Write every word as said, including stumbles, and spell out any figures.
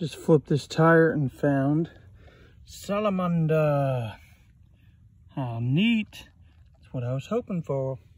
Just flipped this tire and found Salamander. How neat. That's what I was hoping for.